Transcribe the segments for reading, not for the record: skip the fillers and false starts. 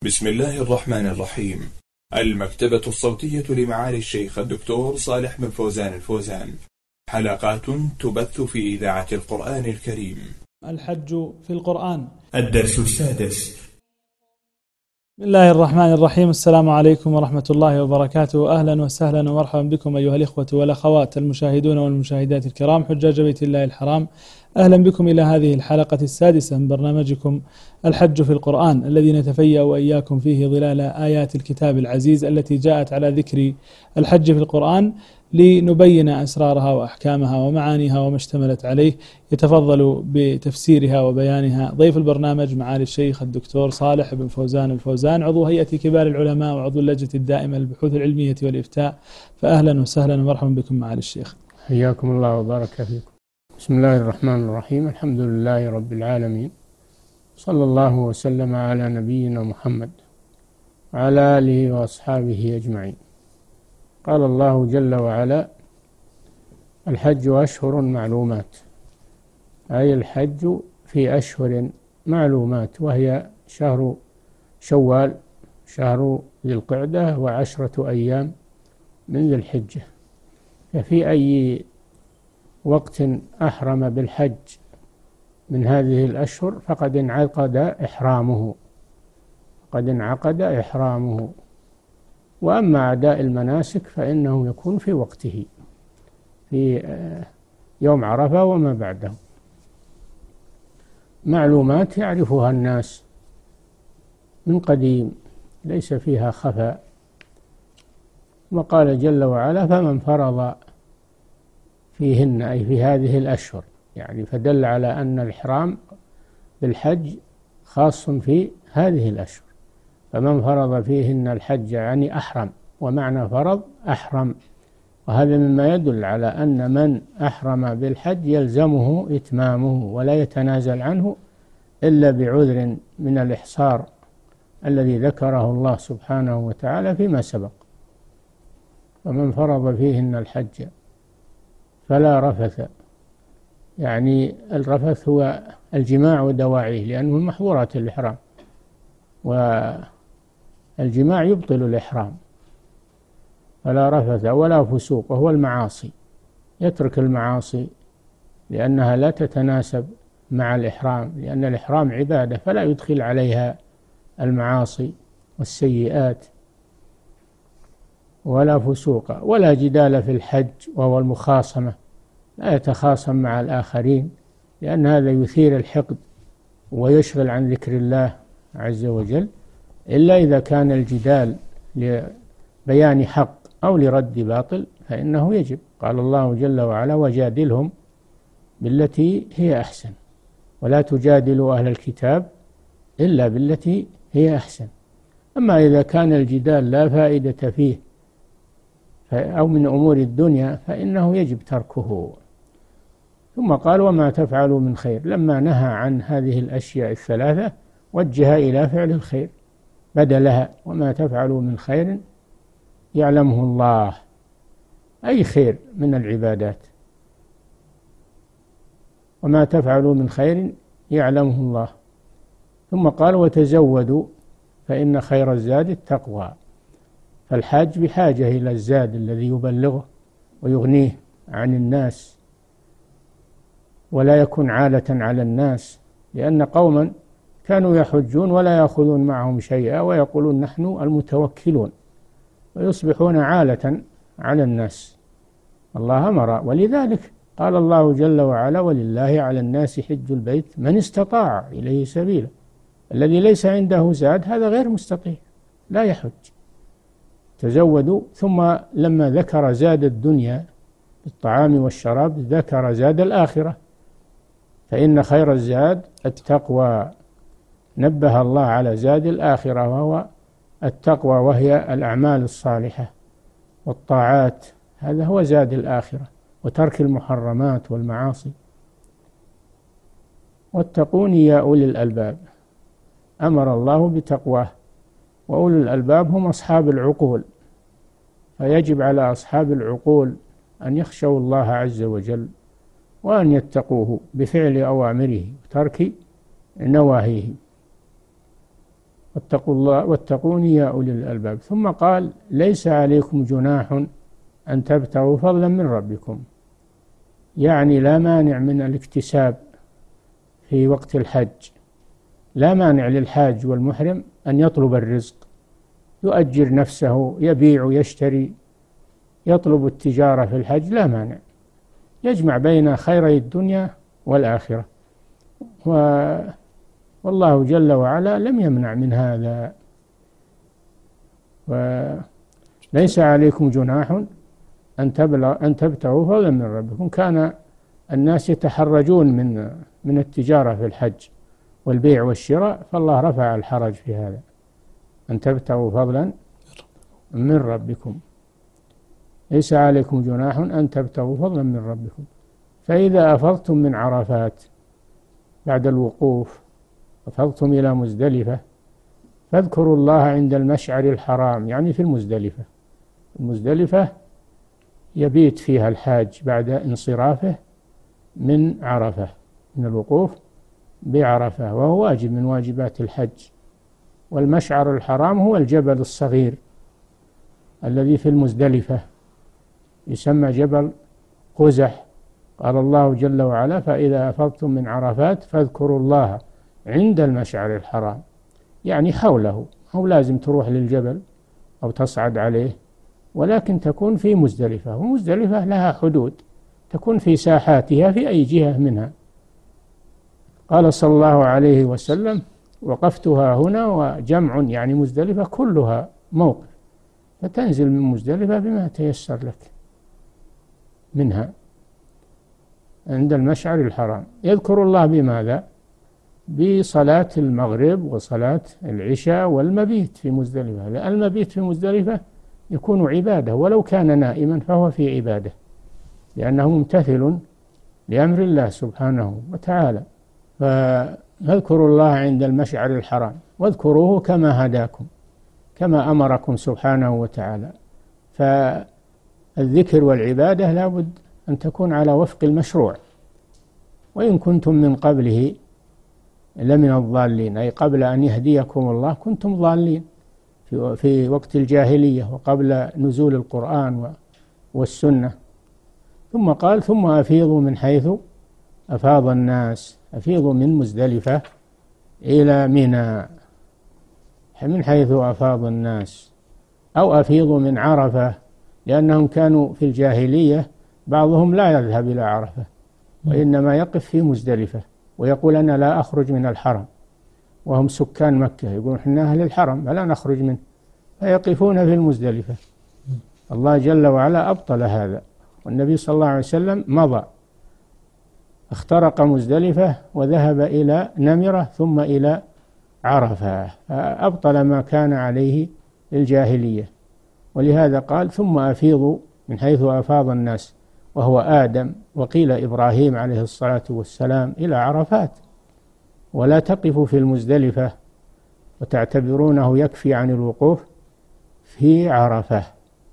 بسم الله الرحمن الرحيم. المكتبة الصوتية لمعالي الشيخ الدكتور صالح بن فوزان الفوزان. حلقات تبث في إذاعة القرآن الكريم. الحج في القرآن. الدرس السادس. بسم الله الرحمن الرحيم. السلام عليكم ورحمة الله وبركاته. أهلا وسهلا ومرحبا بكم أيها الإخوة والأخوات المشاهدون والمشاهدات الكرام حجاج بيت الله الحرام. أهلا بكم إلى هذه الحلقة السادسة من برنامجكم الحج في القرآن، الذي نتفيأ وإياكم فيه ظلال آيات الكتاب العزيز التي جاءت على ذكر الحج في القرآن لنبين أسرارها وأحكامها ومعانيها وما اشتملت عليه. يتفضل بتفسيرها وبيانها ضيف البرنامج معالي الشيخ الدكتور صالح بن فوزان الفوزان، عضو هيئة كبار العلماء وعضو اللجنة الدائمة للبحوث العلمية والإفتاء. فأهلا وسهلا ومرحبا بكم معالي الشيخ. حياكم الله وبارك فيكم. بسم الله الرحمن الرحيم. الحمد لله رب العالمين، صلى الله وسلم على نبينا محمد وعلى آله وأصحابه أجمعين. قال الله جل وعلا: الحج أشهر معلومات، أي الحج في أشهر معلومات، وهي شهر شوال، شهر ذي القعدة، و10 أيام من ذي الحجة. ففي أي وقت أحرم بالحج من هذه الأشهر فقد انعقد إحرامه. وأما أداء المناسك فإنه يكون في وقته، في يوم عرفة وما بعده. معلومات يعرفها الناس من قديم، ليس فيها خفاء. وقال جل وعلا: فمن فرض فيهن، أي في هذه الأشهر، يعني فدل على أن الإحرام بالحج خاص في هذه الأشهر. فمن فرض فيهن الحج يعني أحرم، ومعنى فرض أحرم. وهذا مما يدل على أن من أحرم بالحج يلزمه إتمامه ولا يتنازل عنه إلا بعذر من الإحصار الذي ذكره الله سبحانه وتعالى فيما سبق. فمن فرض فيهن الحج فلا رفث، يعني الرفث هو الجماع ودواعيه، لأنه من محظورات الإحرام، والجماع يبطل الإحرام. فلا رفث ولا فسوق، وهو المعاصي، يترك المعاصي لأنها لا تتناسب مع الإحرام، لأن الإحرام عبادة فلا يدخل عليها المعاصي والسيئات. ولا فسوق ولا جدال في الحج، وهو المخاصمة، لا يتخاصم مع الآخرين، لأن هذا يثير الحقد ويشغل عن ذكر الله عز وجل، إلا إذا كان الجدال لبيان حق أو لرد باطل فإنه يجب. قال الله جل وعلا: وجادلهم بالتي هي أحسن، ولا تجادلوا أهل الكتاب إلا بالتي هي أحسن. أما إذا كان الجدال لا فائدة فيه أو من أمور الدنيا فإنه يجب تركه. ثم قال: وما تفعلوا من خير، لما نهى عن هذه الأشياء الثلاثة وجه إلى فعل الخير بدلها: وما تفعلوا من خير يعلمه الله، أي خير من العبادات. وما تفعلوا من خير يعلمه الله. ثم قال: وتزودوا فإن خير الزاد التقوى. فالحاج بحاجة إلى الزاد الذي يبلغه ويغنيه عن الناس، ولا يكون عالة على الناس، لأن قوما كانوا يحجون ولا يأخذون معهم شيئا ويقولون نحن المتوكلون، ويصبحون عالة على الناس. الله أمر، ولذلك قال الله جل وعلا: ولله على الناس حج البيت من استطاع إليه سبيلا. الذي ليس عنده زاد هذا غير مستطيع، لا يحج. تزودوا. ثم لما ذكر زاد الدنيا بالطعام والشراب ذكر زاد الآخرة: فإن خير الزاد التقوى. نبه الله على زاد الآخرة وهو التقوى، وهي الأعمال الصالحة والطاعات، هذا هو زاد الآخرة، وترك المحرمات والمعاصي. واتقوني يا أولي الألباب، أمر الله بتقواه. وأولي الألباب هم أصحاب العقول، فيجب على أصحاب العقول أن يخشوا الله عز وجل وأن يتقوه بفعل أوامره وترك نواهيه. واتقوا الله واتقون يا أولي الألباب. ثم قال ليس عليكم جناح أن تبتغوا فضلا من ربكم، يعني لا مانع من الاكتساب في وقت الحج، لا مانع للحاج والمحرم أن يطلب الرزق، يؤجر نفسه، يبيع ويشتري، يطلب التجارة في الحج، لا مانع، يجمع بين خيري الدنيا والآخرة، والله جل وعلا لم يمنع من هذا. وليس عليكم جناح أن تبتغوا فضلا من ربكم. كان الناس يتحرجون من التجارة في الحج والبيع والشراء، فالله رفع الحرج في هذا، أن تبتغوا فضلا من ربكم. ليس عليكم جناح أن تبتغوا فضلا من ربكم. فإذا أفضتم من عرفات بعد الوقوف، أفضتم إلى مزدلفة، فاذكروا الله عند المشعر الحرام، يعني في المزدلفة. المزدلفة يبيت فيها الحاج بعد انصرافه من عرفة، من الوقوف بعرفة، وهو واجب من واجبات الحج. والمشعر الحرام هو الجبل الصغير الذي في المزدلفة، يسمى جبل قزح. قال الله جل وعلا فإذا أفضتم من عرفات فاذكروا الله عند المشعر الحرام، يعني حوله، أو لازم تروح للجبل أو تصعد عليه، ولكن تكون في مزدلفة. ومزدلفة لها حدود، تكون في ساحاتها في أي جهة منها. قال صلى الله عليه وسلم وقفتها هنا، وجمع يعني مزدلفة كلها موقف، فتنزل من مزدلفة بما تيسر لك منها عند المشعر الحرام. يذكر الله بماذا؟ بصلاة المغرب وصلاة العشاء والمبيت في مزدلفة، لأن المبيت في مزدلفة يكون عبادة، ولو كان نائما فهو في عبادة، لأنه ممتثل لأمر الله سبحانه وتعالى. فاذكروا الله عند المشعر الحرام واذكروه كما هداكم، كما أمركم سبحانه وتعالى. فالذكر والعبادة لابد أن تكون على وفق المشروع. وإن كنتم من قبله لمن الضالين، أي قبل أن يهديكم الله كنتم ضالين في وقت الجاهلية وقبل نزول القرآن والسنة. ثم قال ثم أفيضوا من حيث أفاض الناس، أفيضوا من مزدلفة إلى منى من حيث أفاض الناس، أو أفيضوا من عرفة، لأنهم كانوا في الجاهلية بعضهم لا يذهب إلى عرفة وإنما يقف في مزدلفة ويقول أنا لا أخرج من الحرم، وهم سكان مكة يقولون إحنا أهل الحرم فلا نخرج منه، فيقفون في المزدلفة. الله جل وعلا أبطل هذا، والنبي صلى الله عليه وسلم مضى، اخترق مزدلفة وذهب إلى نمرة ثم إلى عرفة، فأبطل ما كان عليه الجاهلية. ولهذا قال ثم أفيضوا من حيث أفاض الناس، وهو آدم وقيل إبراهيم عليه الصلاة والسلام، إلى عرفات، ولا تقفوا في المزدلفة وتعتبرونه يكفي عن الوقوف في عرفة.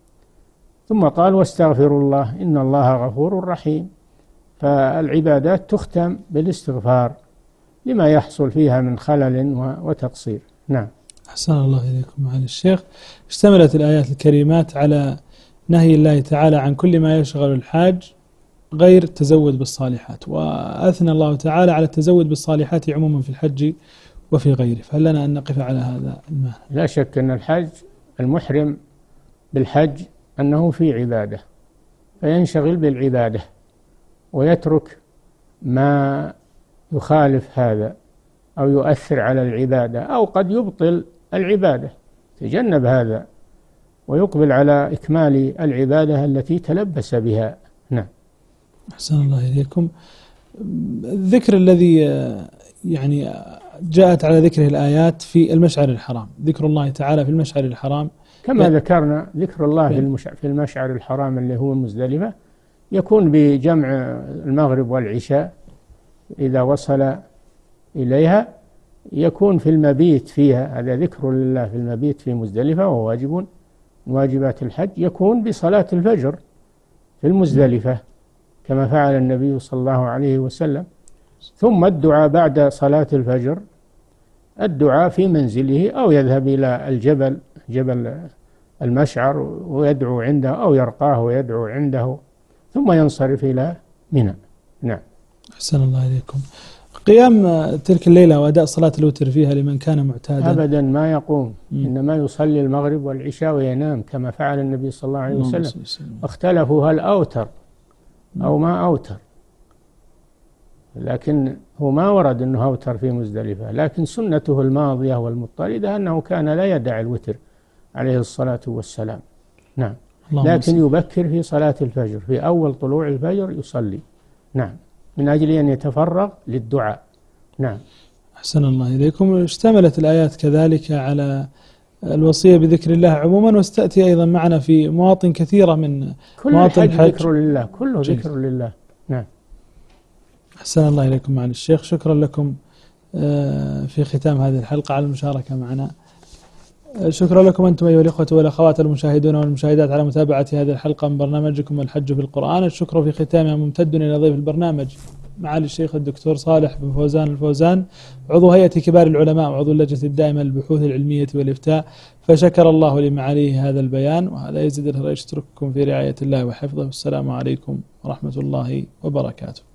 ثم قال واستغفروا الله إن الله غفور رحيم. فالعبادات تختم بالاستغفار لما يحصل فيها من خلل وتقصير. نعم. أحسن الله إليكم معالي الشيخ. اشتملت الآيات الكريمات على نهي الله تعالى عن كل ما يشغل الحاج غير التزود بالصالحات، وأثنى الله تعالى على التزود بالصالحات عموما في الحج وفي غيره، فهل لنا أن نقف على هذا المعنى؟ لا شك أن الحاج المحرم بالحج أنه في عبادة، فينشغل بالعبادة ويترك ما يخالف هذا أو يؤثر على العبادة أو قد يبطل العبادة، تجنب هذا ويقبل على إكمال العبادة التي تلبس بها. نعم. أحسن الله إليكم. الذكر الذي يعني جاءت على ذكره الآيات في المشعر الحرام، ذكر الله تعالى في المشعر الحرام كما ذكرنا، ذكر الله في المشعر الحرام اللي هو مزدلفة يكون بجمع المغرب والعشاء إذا وصل إليها، يكون في المبيت فيها، هذا ذكر لله في المبيت في مزدلفة وهو واجب من واجبات الحج، يكون بصلاة الفجر في المزدلفة كما فعل النبي صلى الله عليه وسلم. ثم الدعاء بعد صلاة الفجر الدعاء في منزله، أو يذهب إلى الجبل، جبل المشعر، ويدعو عنده، أو يرقاه ويدعو عنده، ثم ينصرف إلى منى. نعم. أحسن الله إليكم. قيام تلك الليلة وأداء صلاة الوتر فيها لمن كان معتادا؟ أبدا ما يقوم، إنما يصلي المغرب والعشاء وينام كما فعل النبي صلى الله عليه وسلم. اختلفوا هل أوتر أو ما أوتر، لكن هو ما ورد أنه أوتر في مزدلفة، لكن سنته الماضية والمضطردة أنه كان لا يدع الوتر عليه الصلاة والسلام. نعم. لكن يبكر في صلاة الفجر، في أول طلوع الفجر يصلي. نعم، من أجل أن يتفرغ للدعاء. نعم. أحسن الله إليكم. اشتملت الآيات كذلك على الوصية بذكر الله عموما، وستأتي أيضا معنا في مواطن كثيرة من مواطن الحج. ذكر لله، كله ذكر لله. نعم. أحسن الله إليكم معنا الشيخ، شكرا لكم في ختام هذه الحلقة على المشاركة معنا. شكرا لكم أنتم أيها الإخوة والأخوات المشاهدون والمشاهدات على متابعة هذه الحلقة من برنامجكم الحج في القرآن. الشكر في ختامها ممتد إلى ضيف البرنامج معالي الشيخ الدكتور صالح بن فوزان الفوزان، عضو هيئة كبار العلماء وعضو اللجنة الدائمة للبحوث العلمية والإفتاء، فشكر الله لمعاليه هذا البيان. وهذا يزيد الخير، يترككم في رعاية الله وحفظه، والسلام عليكم ورحمة الله وبركاته.